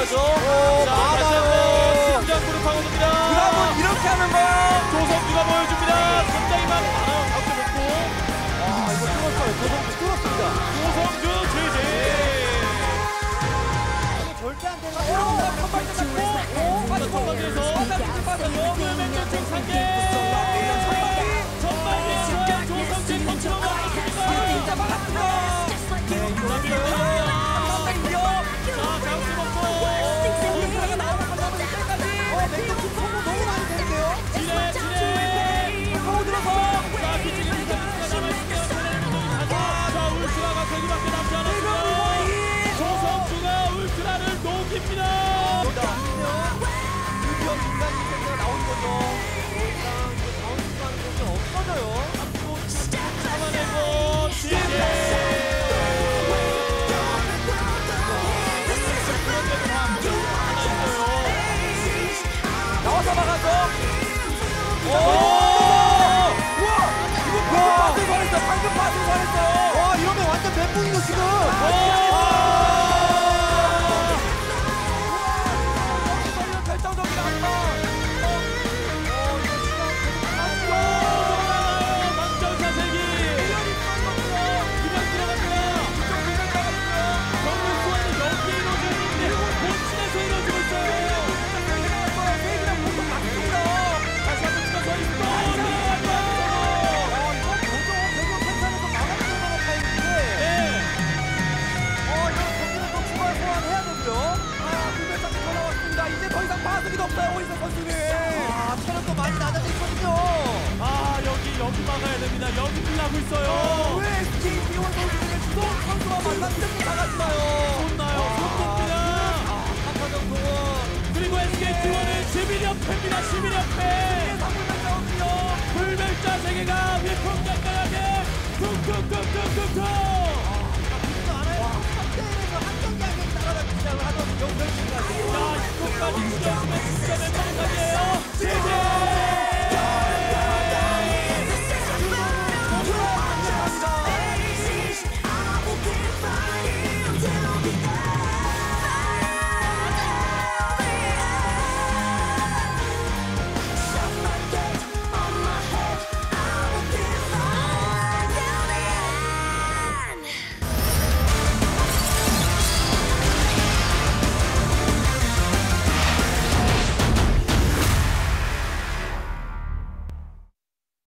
있어야죠. 자, 다시 한번 심장구를 파고듭니다. 그라운 이렇게 하는 거야. 조성주가 보여줍니다. 굉장히 많은 각도 먹고. 아, 이거 뚫었어요. 조성주 뚫었습니다. 조성주 제제. 절대 안 되는 거야. 한발 잡고, 빠져 전방에서 그맹전층 상계. 전방에서 조성주 컨트롤 맞습니다. 진짜 막았습니다. 자, 장수 먹고. 울트라가 나오고 가자면 이때까지. 맹독충 소모 너무 많이 되는데요. 지뢰. 파고들어서. 자, 뒤쪽에 울트라가 남아있는데요. 자, 울트라가 거기밖에 남지 않았습니다. 조성주가 울트라를 녹입니다. 드디어 인간 인생이 나오는 거죠. 다음 시간은 없어져요. 잡아내고 지뢰. 나와서 막아서. 우와! 이거 방금 파스 잘했어요. 와, 이러면 완전 멘붕이고 지금. 결정적인 한방. 망정 사세기. 이번 들어갑니다. 경기 수원이 여기에 이루어지고 있는데 본진에서 이루어지고 있어요. 다시 한번 찍어서 있고. 이제 더 이상 파수기도 없어요, 오이세 선수는. 체력도 많이 낮아져 있거든요. 여기 막아야 됩니다. 여기 끝나고 있어요. 왜 SK T1 선수들의 주동 선수와 만났을 때 나가지마요. 손나요. 손꼽니다. 한타정 동원. 그리고 SKT1은 11연패입니다. 11연패. 불멸자 세계가 위풍당당하게 쿵쿵쿵쿵쿵쿵. 따라가기 시작을 하던 영상까지. 자, 이곳까지 이겨주면 진짜 멤버까지예요. 제제.